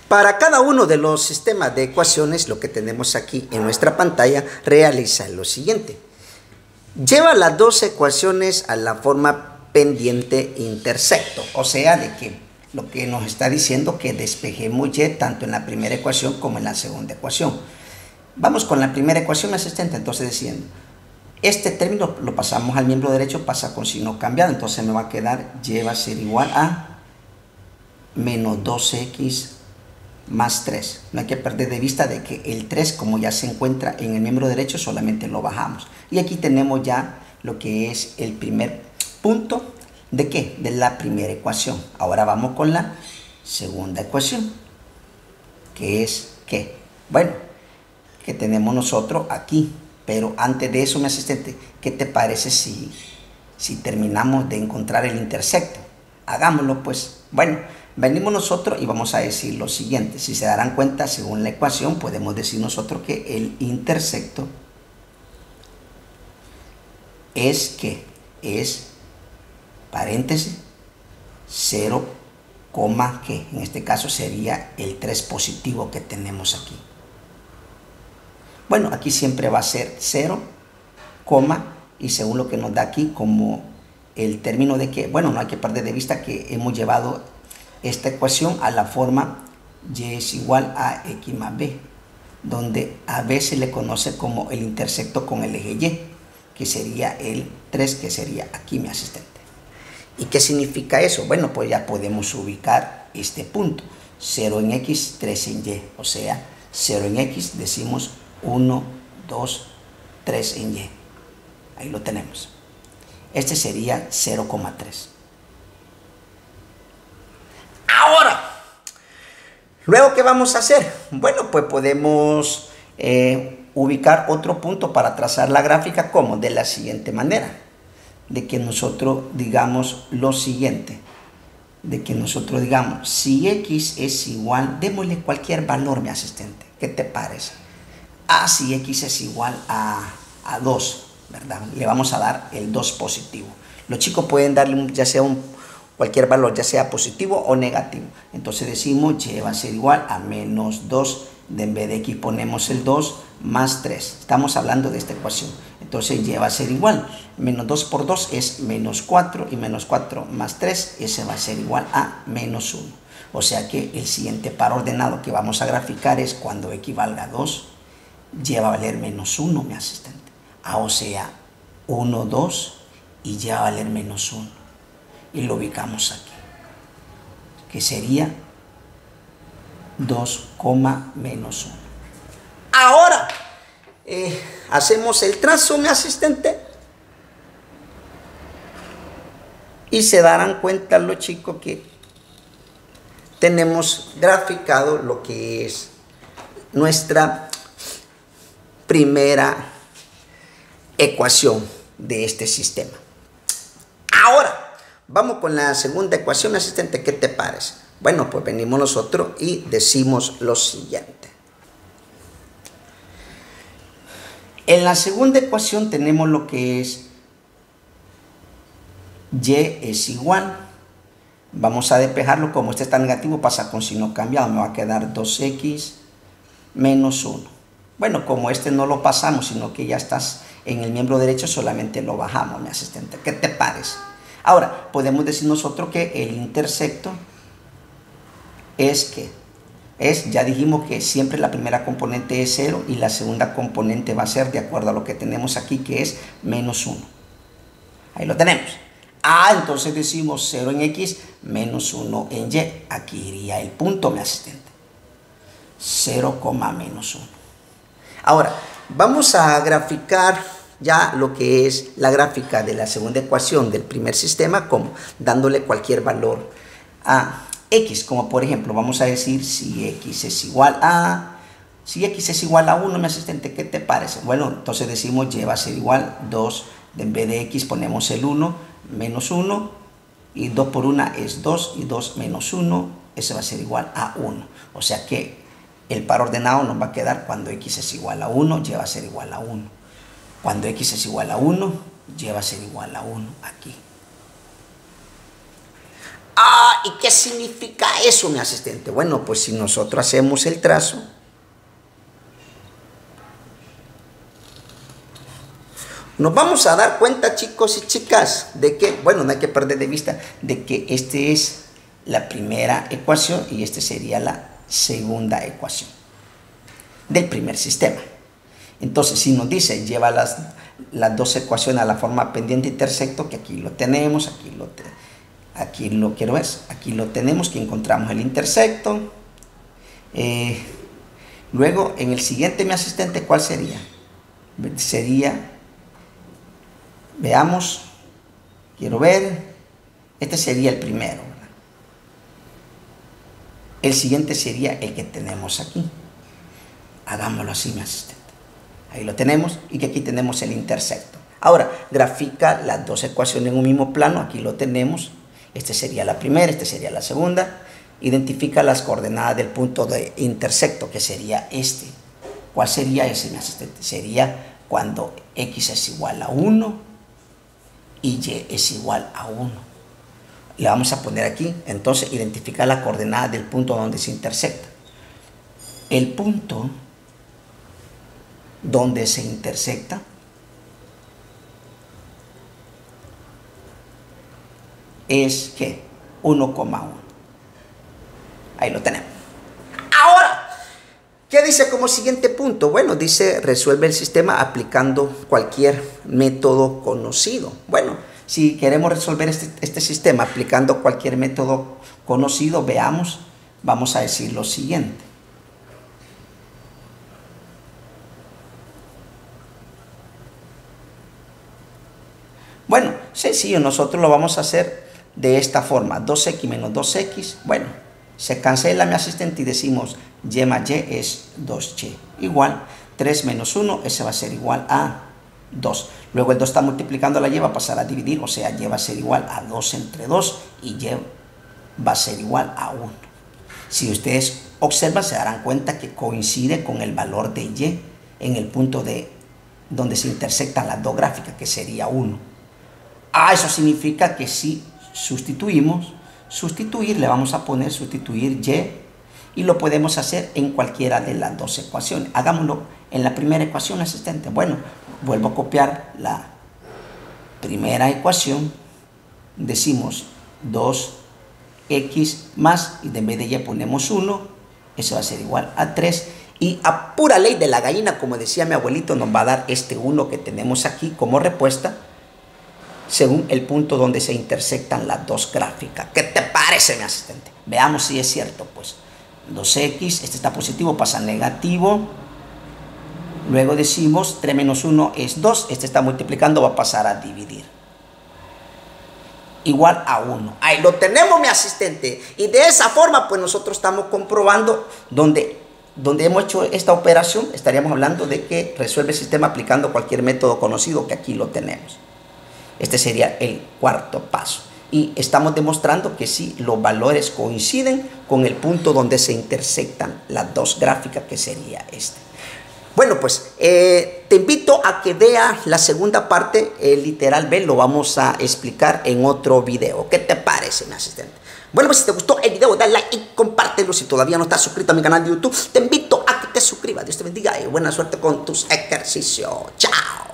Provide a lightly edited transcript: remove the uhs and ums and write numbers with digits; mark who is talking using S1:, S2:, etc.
S1: Para cada uno de los sistemas de ecuaciones, lo que tenemos aquí en nuestra pantalla, realiza lo siguiente. Lleva las dos ecuaciones a la forma pendiente intersecto, o sea, de que lo que nos está diciendo que despejemos y tanto en la primera ecuación como en la segunda ecuación. Vamos con la primera ecuación, mi asistente. Entonces, diciendo, este término lo pasamos al miembro derecho, pasa con signo cambiado, entonces me va a quedar y va a ser igual a menos 2x más 3. No hay que perder de vista de que el 3, como ya se encuentra en el miembro derecho, solamente lo bajamos. Y aquí tenemos ya lo que es el primer punto. ¿De qué? De la primera ecuación. Ahora vamos con la segunda ecuación. ¿Qué es qué? Bueno, que tenemos nosotros aquí. Pero antes de eso, mi asistente, ¿qué te parece si terminamos de encontrar el intersecto? Hagámoslo pues. Bueno, venimos nosotros y vamos a decir lo siguiente. Si se darán cuenta, según la ecuación, podemos decir nosotros que el intersecto es que es paréntesis 0, que en este caso sería el 3 positivo que tenemos aquí. Bueno, aquí siempre va a ser 0, y según lo que nos da aquí como el término de que, bueno, no hay que perder de vista que hemos llevado esta ecuación a la forma y es igual a x más b, donde a b se le conoce como el intersecto con el eje y, que sería el 3, que sería aquí, mi asistente. ¿Y qué significa eso? Bueno, pues ya podemos ubicar este punto. 0 en x, 3 en y. O sea, 0 en x decimos 1, 2, 3 en y. Ahí lo tenemos. Este sería 0,3. Ahora, ¿luego qué vamos a hacer? Bueno, pues podemos ubicar otro punto para trazar la gráfica como de la siguiente manera. De que nosotros digamos lo siguiente. De que nosotros digamos, si x es igual, démosle cualquier valor, mi asistente. ¿Qué te parece? Si x es igual a 2, ¿verdad? Le vamos a dar el 2 positivo. Los chicos pueden darle ya sea cualquier valor, ya sea positivo o negativo. Entonces decimos y va a ser igual a menos 2, en vez de x ponemos el 2 más 3. Estamos hablando de esta ecuación. Entonces y va a ser igual. Menos 2 por 2 es menos 4 y menos 4 más 3, ese va a ser igual a menos 1. O sea que el siguiente par ordenado que vamos a graficar es cuando x valga a 2, y va a valer menos 1, mi asistente. O sea, 1, 2 y ya va a valer menos 1. Y lo ubicamos aquí, que sería 2, menos 1. Ahora, hacemos el trazo, mi asistente. Y se darán cuenta los chicos que tenemos graficado lo que es nuestra primera ecuación de este sistema. Ahora, vamos con la segunda ecuación, mi asistente. ¿Qué te parece? Bueno, pues venimos nosotros y decimos lo siguiente. En la segunda ecuación tenemos lo que es y es igual. Vamos a despejarlo, como este está negativo, pasa con signo cambiado. Me va a quedar 2x menos 1. Bueno, como este no lo pasamos, sino que ya estás en el miembro derecho, solamente lo bajamos, mi asistente. ¿Qué te parece? Ahora, podemos decir nosotros que el intersecto es que ya dijimos que siempre la primera componente es 0 y la segunda componente va a ser de acuerdo a lo que tenemos aquí, que es menos 1. Ahí lo tenemos. Entonces decimos 0 en x menos 1 en y. Aquí iría el punto, mi asistente. 0, menos 1. Ahora, vamos a graficar ya lo que es la gráfica de la segunda ecuación del primer sistema, como dándole cualquier valor a x, como por ejemplo, vamos a decir si x es igual a 1, mi asistente, ¿qué te parece? Bueno, entonces decimos y va a ser igual 2, en vez de x ponemos el 1, menos 1, y 2 por 1 es 2, y 2 menos 1, eso va a ser igual a 1. O sea que el par ordenado nos va a quedar cuando x es igual a 1, y va a ser igual a 1. Cuando x es igual a 1, y va a ser igual a 1 aquí. Ah, ¿y qué significa eso, mi asistente? Bueno, pues si nosotros hacemos el trazo, nos vamos a dar cuenta, chicos y chicas, de que, bueno, no hay que perder de vista, de que esta es la primera ecuación y esta sería la segunda ecuación del primer sistema. Entonces, si nos dice, lleva las dos ecuaciones a la forma pendiente intersecto, que aquí lo tenemos, aquí lo tenemos, que encontramos el intersecto. Luego, en el siguiente, mi asistente, ¿cuál sería? Sería, veamos, quiero ver, este sería el primero, ¿verdad? El siguiente sería el que tenemos aquí. Hagámoslo así, mi asistente. Ahí lo tenemos y que aquí tenemos el intersecto. Ahora, grafica las dos ecuaciones en un mismo plano. Aquí lo tenemos. Este sería la primera, este sería la segunda. Identifica las coordenadas del punto de intersecto, que sería este. ¿Cuál sería ese, mi asistente? Sería cuando x es igual a 1 y y es igual a 1. Le vamos a poner aquí. Entonces, identifica la coordenada del punto donde se intersecta. El punto donde se intersecta es ¿qué? 1,1. Ahí lo tenemos. Ahora, ¿qué dice como siguiente punto? Bueno, dice resuelve el sistema aplicando cualquier método conocido. Bueno, si queremos resolver este sistema aplicando cualquier método conocido, veamos, vamos a decir lo siguiente. Bueno, sencillo, nosotros lo vamos a hacer de esta forma, 2x menos 2x, bueno, se cancela mi asistente y decimos y más y es 2y, igual 3 menos 1, ese va a ser igual a 2. Luego el 2 está multiplicando la y, va a pasar a dividir, o sea, y va a ser igual a 2 entre 2 y y va a ser igual a 1. Si ustedes observan, se darán cuenta que coincide con el valor de y en el punto de donde se intersectan las dos gráficas, que sería 1. Ah, eso significa que si sustituimos, le vamos a poner sustituir y lo podemos hacer en cualquiera de las dos ecuaciones. Hagámoslo en la primera ecuación, asistente. Bueno, vuelvo a copiar la primera ecuación. Decimos 2x más, y en vez de y ponemos 1, eso va a ser igual a 3. Y a pura ley de la gallina, como decía mi abuelito, nos va a dar este 1 que tenemos aquí como respuesta, según el punto donde se intersectan las dos gráficas. ¿Qué te parece, mi asistente? Veamos si es cierto, pues. 2x, este está positivo, pasa a negativo. Luego decimos 3 menos 1 es 2, este está multiplicando, va a pasar a dividir. Igual a 1. Ahí lo tenemos, mi asistente. Y de esa forma, pues nosotros estamos comprobando donde hemos hecho esta operación, estaríamos hablando de que resuelve el sistema aplicando cualquier método conocido, que aquí lo tenemos. Este sería el cuarto paso. Y estamos demostrando que sí, los valores coinciden con el punto donde se intersectan las dos gráficas, que sería este. Bueno, pues te invito a que veas la segunda parte, el literal B, lo vamos a explicar en otro video. ¿Qué te parece, mi asistente? Bueno, pues si te gustó el video, dale like y compártelo. Si todavía no estás suscrito a mi canal de YouTube, te invito a que te suscribas. Dios te bendiga y buena suerte con tus ejercicios. Chao.